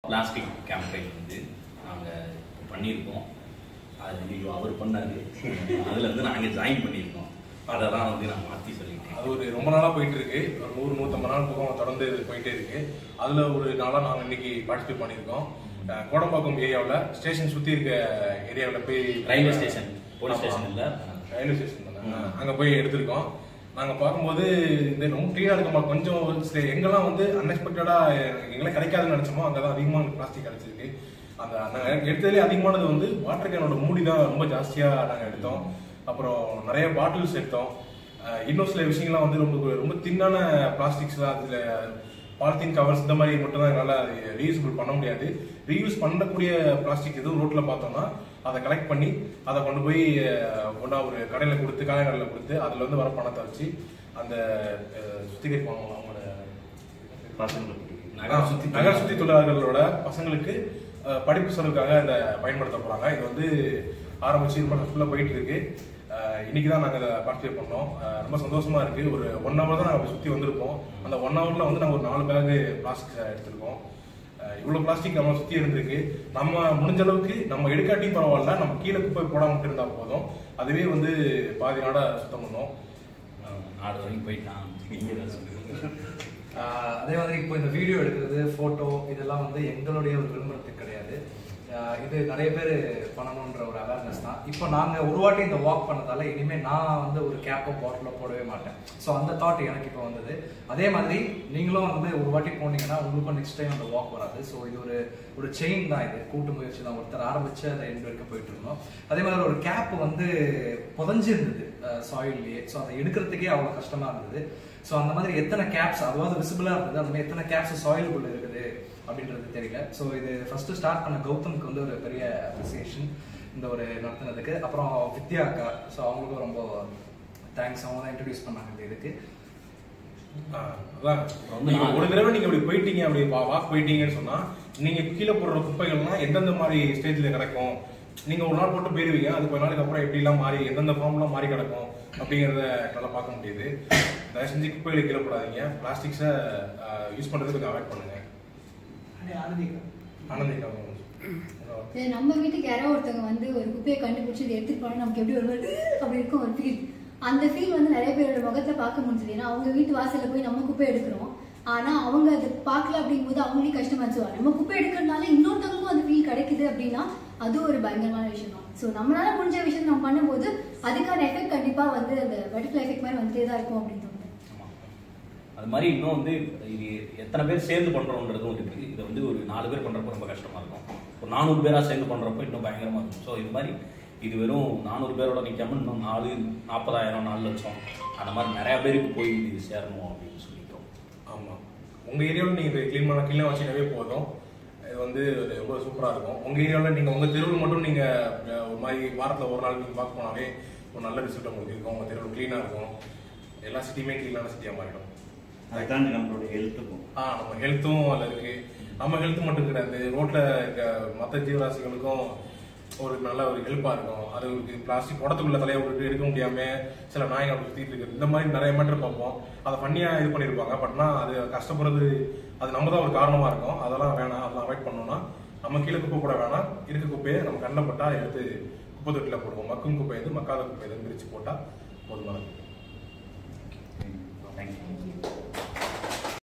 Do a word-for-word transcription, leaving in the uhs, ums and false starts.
Plastic campaign வந்து நாங்கள் பண்ணியிருக்கோம். அது வந்து அவர் பண்ணார், அதில் வந்து நாங்கள் ஜாயின் பண்ணியிருக்கோம். அதை தான் வந்து நான் மாற்றி சொல்லிட்டேன். அது ஒரு ரொம்ப நாளாக போயிட்டு இருக்கு, ஒரு நூறு நூற்றம்பது நாள் பக்கம் தொடர்ந்து போயிட்டே இருக்கு. அதில் ஒரு நாளாக நாங்கள் இன்னைக்கு பார்ட்டிசிபேட் பண்ணியிருக்கோம். கோடம்பாக்கம் ஏரியாவில் ஸ்டேஷன் சுற்றி இருக்க ஏரியாவில் போய் ரயில்வே ஸ்டேஷன் போலீஸ் ஸ்டேஷன் இல்லை ரயில்வே ஸ்டேஷன் தானே அங்கே போய் எடுத்திருக்கோம். நாங்கள் பார்க்கும்போது இந்த ரொம்ப க்ளீனாக இருக்குமா, கொஞ்சம் எங்கெல்லாம் வந்து அன்எக்ஸ்பெக்டடாக எங்கெல்லாம் கிடைக்காதுன்னு நினச்சோமோ அங்கே தான் அதிகமான பிளாஸ்டிக் கிடைச்சிருக்கு. அந்த நாங்கள் எடுத்ததுலேயே அதிகமானது வந்து வாட்டர் கேனோட மூடி தான் ரொம்ப ஜாஸ்தியாக நாங்கள் எடுத்தோம். அப்புறம் நிறைய பாட்டில்ஸ் எடுத்தோம். இன்னும் சில விஷயங்கள்லாம் வந்து ரொம்ப ரொம்ப தின்னான பிளாஸ்டிக்ஸ்லாம், அதில் பாலித்தீன் கவர்ஸ் இந்த மாதிரி மட்டும் தான் எங்களால் ரீயூசபிள் பண்ண முடியாது. ரீயூஸ் பண்ணக்கூடிய பிளாஸ்டிக் எதுவும் ரோட்டில் பார்த்தோம்னா அதை கலெக்ட் பண்ணி அதை கொண்டு போய் ஒன்றா ஒரு கடையில் கொடுத்து காய கடையில் கொடுத்து அதில் வந்து வர பணத்தை வச்சு அந்த சுத்திகரிப்பாங்க அவங்களோட பசங்களுக்கு நகர சுத்தி தொழிலாளர்களோட பசங்களுக்கு படிப்பு செலவுக்காக இதை பயன்படுத்த போகிறாங்க. இது வந்து ஆரம்பிச்சு ரொம்ப ஃபுல்லாக போயிட்டு இருக்கு. இன்னைக்கு தான் நாங்கள் அதை பார்ட்டிசிபேட் பண்ணோம். ரொம்ப சந்தோஷமா இருக்கு. ஒரு ஒன் ஹவர் தான் நாங்கள் சுற்றி வந்திருக்கோம். அந்த ஒன் ஹவர்ல வந்து நாங்கள் ஒரு நாலு பேக் பிளாஸ்டிக் எடுத்திருக்கோம். இவ்வளோ பிளாஸ்டிக் நம்ம சுற்றி இருந்திருக்கு. நம்ம முடிஞ்ச அளவுக்கு நம்ம எடுக்காட்டியும் பரவாயில்ல, நம்ம கீழே குப்பை போடாம மட்டும் இருந்தால் போதும். அதுவே வந்து பாதி நாட சுத்தம் பண்ணோம். நாடு வரைக்கும் போயிட்டான். அதே மாதிரி இப்போ இந்த வீடியோ எடுக்கிறது, ஃபோட்டோ இதெல்லாம் வந்து எங்களுடைய ஒரு விரும்புறதுக்கு கிடையாது. இது நிறைய பேர் பண்ணணுன்ற ஒரு அவேர்னஸ் தான். இப்போ நாங்கள் ஒரு வாட்டி இந்த வாக் பண்ணதால இனிமேல் நான் வந்து ஒரு கேப்போ பாட்டிலோ போடவே மாட்டேன். ஸோ அந்த தாட் எனக்கு இப்போ வந்தது. அதே மாதிரி நீங்களும் வந்து ஒரு வாட்டி போனீங்கன்னா உங்களுக்கும் நெக்ஸ்ட் டைம் அந்த வாக் வராது. ஸோ இது ஒரு ஒரு செயின் தான், இது கூட்டு முயற்சி தான். ஒருத்தர் ஆரம்பிச்சு அதை எண்டு வரைக்கும் போயிட்டு இருந்தோம். அதே மாதிரி ஒரு கேப் வந்து புதஞ்சிருந்தது சாயில்லையே. ஸோ அதை எடுக்கிறதுக்கே அவ்வளோ கஷ்டமாக இருந்தது. ஸோ அந்த மாதிரி எத்தனை கேப்ஸ் அதாவது விசிபிளாக இருந்தது, அந்த மாதிரி எத்தனை கேப்ஸ் சாயிலுக்குள்ள இருக்குது அப்படின்றது தெரியல. ஸோ இது ஃபர்ஸ்ட் ஸ்டார்ட் பண்ண கௌதமுக்கு வந்து ஒரு பெரிய அப்ரிசியேஷன் இந்த ஒரு நடத்துனதுக்கு. அப்புறம் வித்யா அக்கா, ஸோ அவங்களுக்கும் ரொம்ப தேங்க்ஸ். அவங்க தான் இன்ட்ரடியூஸ் பண்ணாங்க இந்த இதுக்கு. ஒரு தடவை நீங்க அப்படி போயிட்டீங்க, அப்படி வாக் போயிட்டீங்கன்னு சொன்னா நீங்க கீழே போடுற குப்பைகள்லாம் எந்தெந்த மாதிரி ஸ்டேஜ்ல கிடக்கும், நீங்க ஒரு நாள் போட்டு போயிருவீங்க. அது கொஞ்ச நாளுக்கு அப்புறம் எப்படி எல்லாம் மாறி எந்தெந்த ஃபார்ம்லாம் மாறி கிடக்கும் அப்படிங்கிறத நல்லா பார்க்க முடியுது. தயவு செஞ்சு குப்பைகளை கீழே போடாதீங்க. பிளாஸ்டிக்ஸை யூஸ் பண்றதுக்கு கொஞ்சம் அவாய்ட் பண்ணுங்க. நம்ம வீட்டுக்கு யாராவது ஒருத்தவங்க வந்து ஒரு குப்பையை கண்டுபிடிச்சி அதை எடுத்துட்டு போனா நமக்கு எப்படி ஒரு அப்படி இருக்கும் ஒரு ஃபீல். அந்த ஃபீல் வந்து நிறைய பேரோட முகத்துல பார்க்க முடிஞ்சது. ஏன்னா அவங்க வீட்டு வாசல்ல போய் நம்ம குப்பை எடுக்கிறோம், ஆனா அவங்க அதை பார்க்கல அப்படிங்கும்போது அவங்களே கஷ்டமா இருந்துச்சு. நம்ம குப்பை எடுக்கிறதுனால இன்னொருத்தவங்களுக்கும் அந்த ஃபீல் கிடைக்குது அப்படின்னா அது ஒரு பயங்கரமான விஷயம் தான். ஸோ நம்மளால முடிஞ்ச விஷயம் நம்ம பண்ணும்போது அதுக்கான எஃபெக்ட் கண்டிப்பா வந்து அந்த பட்டர்ஃப்ளை எஃபெக்ட் மாதிரி வந்துட்டே தான் இருக்கும் அப்படின்னு தோணுது. அது மாதிரி இன்னும் வந்து இது எத்தனை பேர் சேர்ந்து பண்றோம்ன்றதும் இருக்கு. இதை வந்து ஒரு நாலு பேர் பண்றப்போ ரொம்ப கஷ்டமா இருக்கும். ஒரு நானூறு பேரா சேர்ந்து பண்றப்போ இன்னும் பயங்கரமா இருக்கும். ஸோ இது மாதிரி இது வெறும் நானூறு பேரோட நிற்காம இன்னும் நாலு நாற்பதாயிரம் நாலு லட்சம் அந்த மாதிரி நிறைய பேருக்கு போய் இது சேரணும் அப்படின்னு சொல்லிட்டோம். ஆமா, உங்க ஏரியாவில் நீங்க கிளீன் பண்ண கிளீனா வச்சுக்கவே போதும். இது வந்து ரொம்ப சூப்பரா இருக்கும். உங்க ஏரியாவில் நீங்க உங்க தெருவில் மட்டும் நீங்க ஒரு மாதிரி வாரத்தில் ஒரு நாள் நீங்க பார்க்க போனாவே ஒரு நல்ல ரிசல்ட் உங்களுக்கு இருக்கும். உங்க தெருவில் கிளீனா இருக்கும். எல்லா சிட்டியுமே கிளீனான சிட்டியா மாறிடும். அதுதான் நம்மளுடைய ஹெல்த்துக்கும் ஆ நம்ம ஹெல்த்தும் அதில் இருக்கு. நம்ம ஹெல்த் மட்டும் கிடையாது, ரோட்ல இருக்க மற்ற ஜீவராசிகளுக்கும் ஒரு நல்ல ஒரு ஹெல்ப்பா இருக்கும். அது ஒரு பிளாஸ்டிக் குடத்துக்குள்ள தலையை விட்டு எடுக்க முடியாம சில நாய்கள் சுத்திட்டு இருக்கு. இந்த மாதிரி நிறைய மேட்டர் பார்ப்போம். அதை பண்ணியா இது பண்ணிருப்பாங்க. பட்னா அது கஷ்டப்படுறது அது நம்ம தான் ஒரு காரணமா இருக்கும். அதெல்லாம் வேணாம், அதெல்லாம் அவாய்ட் பண்ணோம்னா நம்ம கீழே குப்பை போட வேணாம். இருக்க குப்பையை நம்ம கண்ணில் பட்டா எடுத்து குப்பை தொட்டில போடுவோம். மக்கும் குப்பை எது மக்காத குப்பை எது பிரிச்சு போட்டா போதுமானது. தேங்க்யூ.